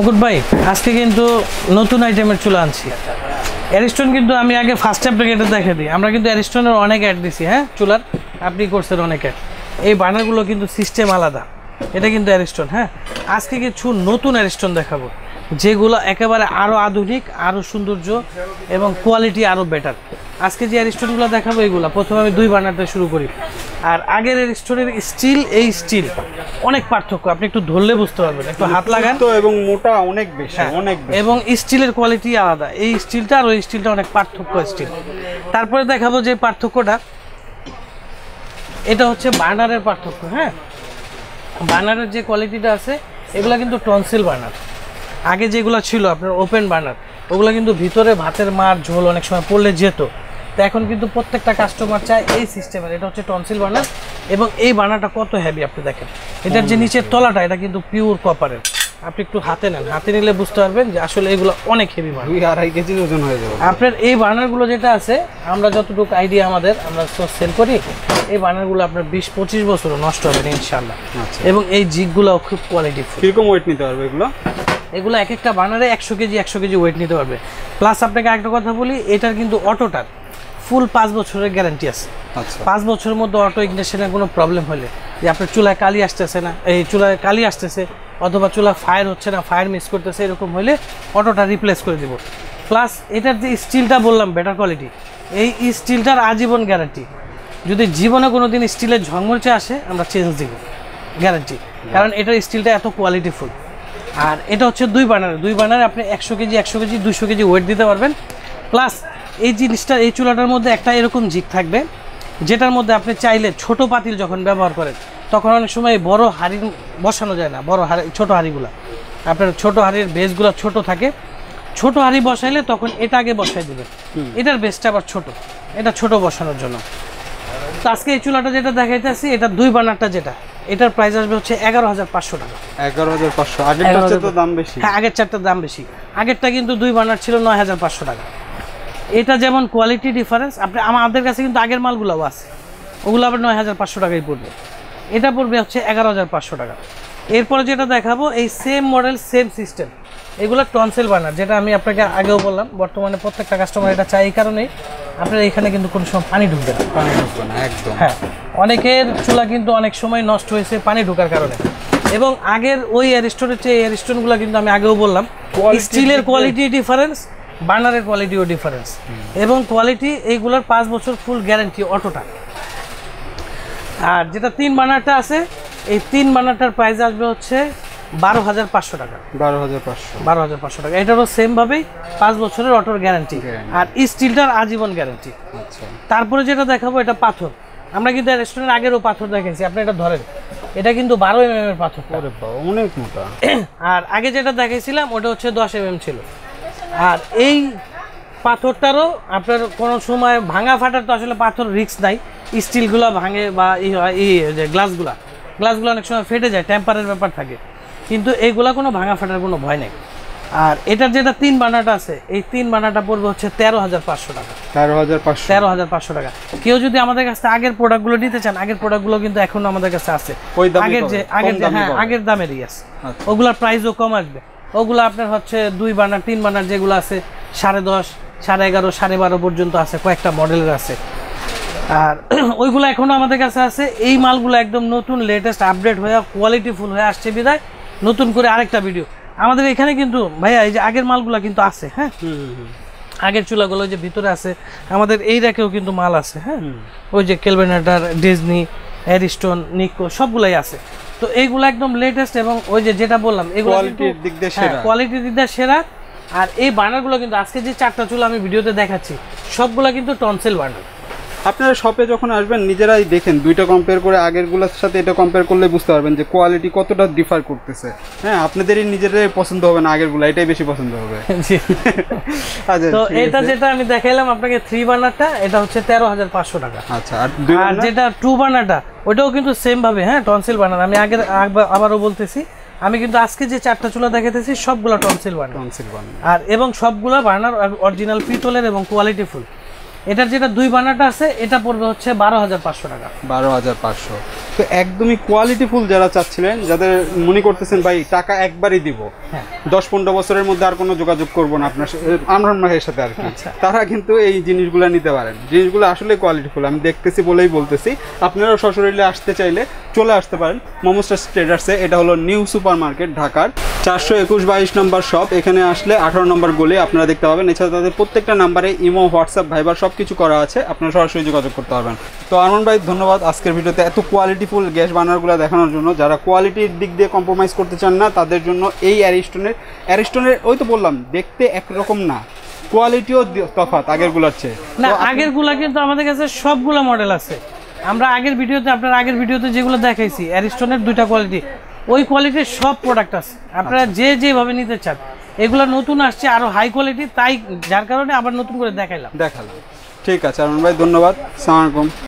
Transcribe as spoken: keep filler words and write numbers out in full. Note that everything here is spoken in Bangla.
মুকুট ভাই আজকে কিন্তু নতুন আইটেমের চুলা আনছি। অ্যারিস্টন কিন্তু আমি আগে ফার্স্ট আপনাকে এটা দেখে দিই, আমরা কিন্তু অ্যারিস্টনের অনেক অ্যাড দিছি। হ্যাঁ চুলার আপনি করছেন অনেক অ্যাড, এই বার্নারগুলো কিন্তু সিস্টেম আলাদা, এটা কিন্তু অ্যারিস্টন। হ্যাঁ আজকে কিছু নতুন অ্যারিস্টন দেখাবো যেগুলো একেবারে আরও আধুনিক, আরও সৌন্দর্য এবং কোয়ালিটি আরও বেটার। আজকে যে অ্যারিস্টনগুলো দেখাবো এইগুলো প্রথমে আমি দুই বার্নারটা শুরু করি। আর আগের অ্যারিস্টনের স্টিল এই স্টিল অনেক পার্থক্য, আপনি একটু ধরলে বুঝতে পারবেন, একটু হাত লাগান তো, এবং মোটা অনেক বেশি অনেক বেশি, এবং স্টিলের কোয়ালিটি আলাদা। এই স্টিলটা আর ওই স্টিলটা অনেক পার্থক্য স্টিল। তারপরে দেখাবো যে পার্থক্যটা, এটা হচ্ছে বার্নারের পার্থক্য। হ্যাঁ বার্নারের যে কোয়ালিটিটা আছে এগুলো কিন্তু টনসিল বার্নার। আগে যেগুলো ছিল আপনার ওপেন বার্নার, ওগুলো কিন্তু ভিতরে ভাতের মার ঝোল অনেক সময় পড়লে যেত। তো এখন কিন্তু প্রত্যেকটা কাস্টমার চায় এই সিস্টেমের। এটা হচ্ছে টনসিল বার্নার এবং এই বার্নারটা কত হেভি আপনি দেখেন, এটার যে নিচের তলাটা এটা কিন্তু পিওর কপারের। আপনি একটু হাতে নেন, হাতে নিলে বুঝতে পারবেন যে আসলে এগুলো অনেক হেভি বার্নার, দুই আড়াই কেজি ওজন হয়ে যাবে। আপনার এই বার্নারগুলো যেটা আছে, আমরা যতটুকু আইডিয়া আমাদের, আমরা তো সেল করি, এই বার্নারগুলো আপনার বিশ পঁচিশ বছরও নষ্ট হবে না ইনশাল্লাহ। এবং এই জিগগুলো খুব কোয়ালিটিফুল। কিরকম ওয়েট নিতে পারবে এগুলো? এগুলো এক একটা বার্নারে একশো কেজি একশো কেজি ওয়েট নিতে পারবে। প্লাস আপনাকে আরেকটা কথা বলি, এটার কিন্তু অটোটার ফুল পাঁচ বছরের গ্যারান্টি আছে। আচ্ছা, পাঁচ বছরের মধ্যে অটো ইগনিশনের কোনো প্রবলেম হলে, যে আপনার চুলায় কালি আসতেছে না, এই চুলায় কালি আসতেছে অথবা চুলা ফায়ার হচ্ছে না, ফায়ার মিস করতেছে, এরকম হলে অটোটা রিপ্লেস করে দেবো। প্লাস এটার যে স্টিলটা বললাম বেটার কোয়ালিটি, এই স্টিলটার আজীবন গ্যারান্টি। যদি জীবনে কোনো দিন স্টিলের ঝংমরচে আসে আমরা চেঞ্জ দিব, গ্যারান্টি, কারণ এটার স্টিলটা এত কোয়ালিটিফুল। আর এটা হচ্ছে দুই বার্নার, দুই বার্নারে আপনি একশো কেজি একশো কেজি দুশো কেজি ওয়েট দিতে পারবেন। প্লাস এই জিনিসটা, এই চুলাটার মধ্যে একটা এরকম জিগ থাকবে যেটার মধ্যে আপনি চাইলে ছোট পাতিল যখন ব্যবহার করেন তখন অনেক সময় বড় হাঁড়ি বসানো যায় না, বড় হাঁড়ি ছোট হাঁড়িগুলো, আপনার ছোট হাঁড়ির বেসগুলো ছোট থাকে, ছোট হাঁড়ি বসাইলে তখন এটা আগে বসাই দেবেন। এটার বেসটা আবার ছোট, এটা ছোট বসানোর জন্য। তো আজকে এই চুলাটা যেটা দেখাইতেছি, এটা দুই বার্নারটা যেটা, এটার প্রাইস আসবে হচ্ছে এগারো হাজার পাঁচশো টাকা। এগারো হাজার পাঁচশো আগেরটার চেয়ে তো দাম বেশি। হ্যাঁ আগের চারটার দাম বেশি, আগেরটা কিন্তু দুই বার্নার ছিল নয় হাজার পাঁচশো টাকা। এটা যেমন কোয়ালিটি ডিফারেন্স, আপনি আমাদের কাছে কিন্তু আগের মালগুলোও আছে, ওগুলো আবার নয় হাজার পাঁচশো টাকাই পড়বে, এটা পড়বে হচ্ছে এগারো হাজার পাঁচশো টাকা। এরপরে যেটা দেখাবো এই সেম মডেল সেম সিস্টেম, এগুলো টনসিল বার্নার, যেটা আমি আপনাকে আগেও বললাম বর্তমানে প্রত্যেকটা কাস্টমার এটা চাই। এই কারণেই আপনার এখানে কিন্তু কোনো সময় পানি ঢুকবে না, পানি ঢুকবে না একদম। হ্যাঁ অনেকের চুলা কিন্তু অনেক সময় নষ্ট হয়েছে পানি ঢোকার কারণে। এবং আগের ওই অ্যারিস্টনের চেয়ে অ্যারিস্টনগুলো কিন্তু আমি আগেও বললাম স্টিলের কোয়ালিটি ডিফারেন্স, বার্নারের কোয়ালিটিও ডিফারেন্স, এবং কোয়ালিটি এইগুলোর পাঁচ বছর ফুল গ্যারান্টি অটোটা। আর যেটা তিন বার্নারটা আছে, এই তিন বার্নারটার প্রাইস আসবে হচ্ছে বারো হাজার পাঁচশো টাকা। বারো হাজার পাঁচশো বারো হাজার পাঁচশো টাকা, এটারও সেমভাবেই পাঁচ বছরের অটোর গ্যারান্টি, আর স্টিলটার আজীবন গ্যারান্টি। আচ্ছা, তারপরে যেটা দেখাবো এটা পাথর, আমরা কিন্তু রেস্টুরেন্টের আগেরও পাথর দেখেছি, আপনি এটা ধরেন, এটা কিন্তু বারো এম এম এর পাথর, অনেক মোটা। আর আগে যেটা দেখাইছিলাম ওটা হচ্ছে দশ এম এম ছিল। আর এই পাথরটারও আপনার কোনো সময় ভাঙা ফাটার তো আসলে পাথর রিস্ক নাই, স্টিলগুলো ভাঙে বা ই হয়, এই যে গ্লাসগুলা গ্লাসগুলো অনেক সময় ফেটে যায়, টেম্পারের ব্যাপার থাকে, কিন্তু এইগুলা কোনো ভাঙা ফাটার কোনো ভয় নেই। আর এটার যেটা তিন বানাটা আছে, এই তিন বানাটা পড়বে হচ্ছে তেরো হাজার পাঁচশো টাকা। তেরো হাজার পাঁচশো তেরো হাজার পাঁচশো টাকা। কেউ যদি আমাদের কাছে আগের প্রোডাক্টগুলো নিতে চান, আগের প্রোডাক্টগুলো কিন্তু এখনো আমাদের কাছে আছে, আগের যে আগের যে হ্যাঁ আগের দামেরই আছে, ওগুলার প্রাইসও কম আসবে। ওগুলো আপনার হচ্ছে দুই বানার তিন বানার যেগুলো আছে সাড়ে দশ সাড়ে এগারো সাড়ে বারো পর্যন্ত আছে, কয়েকটা মডেলের আছে। আর ওইগুলো এখনো আমাদের কাছে আছে। এই মালগুলো একদম নতুন লেটেস্ট আপডেট হয়ে কোয়ালিটিফুল হয়ে আসছে বিদায় নতুন করে আরেকটা ভিডিও আমাদের এখানে কিন্তু ভাইয়া এই যে আগের মালগুলো কিন্তু আছে। হ্যাঁ আগের চুলাগুলো যে ভিতরে আছে আমাদের এই র্যাকেও কিন্তু মাল আছে। হ্যাঁ ওই যে কেলভেনাটার, ডিজনি, অ্যারিস্টন, নিকো সবগুলাই আছে। তো এইগুলো একদম লেটেস্ট, এবং ওই যে যেটা বললাম এগুলো কোয়ালিটির দিক দিয়ে সেরা, কোয়ালিটির দিক দিয়ে সেরা। আর এই বার্নারগুলো কিন্তু আজকে যে চারটা চুলা আমি ভিডিওতে দেখাচ্ছি সবগুলো কিন্তু টনসিল বার্নার। আপনারা শপে যখন আসবেন নিজেরাই দেখেন, দুইটা কম্পেয়ার করে আগেরগুলোর সাথে এটা কম্পেয়ার করলে বুঝতে পারবেন যে কোয়ালিটি কতটা ডিফার করতেছে। হ্যাঁ আপনাদেরই নিজেরাই পছন্দ হবে না, আগেরগুলো এটাই বেশি পছন্দ হবে। তো এটা যেটা আমি দেখাইলাম আপনাকে থ্রি বার্নারটা, এটা হচ্ছে তেরো হাজার পাঁচশো টাকা। আচ্ছা, আর যেটা টু বার্নারটা ওটাও কিন্তু সেম ভাবে, হ্যাঁ টনসিল বার্নার। আমি আগের আবারও বলতেছি, আমি কিন্তু আজকে যে চারটা চুলা দেখাইতেছি সবগুলো টনসিল বার্নার, টনসিল বার্নার। আর এবং সবগুলো বার্নার অরিজিনাল পিতলের এবং কোয়ালিটি ফুল। এটার যেটা দুই বানাটা আছে এটা পড়বে হচ্ছে বারো হাজার পাঁচশো টাকা। বারো হাজার পাঁচশো। তো একদমই কোয়ালিটি ফুল যারা চাচ্ছিলেন, যাদের মনে করতেছেন ভাই টাকা একবারই দিব, দশ পনেরো বছরের মধ্যে আর কোনো যোগাযোগ করবো না আপনার আমরান ভাইয়ের সাথে আর কি, তারা কিন্তু এই জিনিসগুলো নিতে পারেন। জিনিসগুলো আসলে কোয়ালিটি ফুল, আমি দেখতেছি বলেই বলতেছি। আপনারাও সশরীরে আসতে চাইলে চলে আসতে পারেন মমতাজ ট্রেডার্সে। এটা হলো নিউ সুপার মার্কেট, ঢাকার চারশো একুশ বাইশ নম্বর শপ। এখানে আসলে আঠারো নম্বর গলি আপনারা দেখতে পাবেন। এছাড়া তাদের প্রত্যেকটা নাম্বারে ইমো, হোয়াটসঅ্যাপ, ভাইবার সব কিছু করা আছে, আপনারা সরাসরি যোগাযোগ করতে পারবেন। তো আরমান ভাই ধন্যবাদ আজকের ভিডিওতে এত কোয়ালিটিফুল গ্যাস বার্নারগুলো দেখানোর জন্য। যারা কোয়ালিটির দিক দিয়ে কম্প্রোমাইজ করতে চান না তাদের জন্য এই অ্যারিস্টনের অ্যারিস্টনের ওই তো বললাম দেখতে একরকম না, কোয়ালিটিও তফাৎ আগেরগুলোর চেয়ে। না আগেরগুলা কিন্তু আমাদের কাছে সবগুলো মডেল আছে। আমরা আগের ভিডিওতে আপনার আগের ভিডিওতে যেগুলো দেখাইছি অ্যারিস্টনের দুইটা কোয়ালিটি, ওই কোয়ালিটির সব প্রোডাক্ট আছে, আপনারা যে যেভাবে নিতে চান। এগুলো নতুন আসছে আরো হাই কোয়ালিটি, তাই যার কারণে আবার নতুন করে দেখাইলাম দেখালাম ঠিক আছে আরমান ভাই, ধন্যবাদ। আসসালামু আলাইকুম।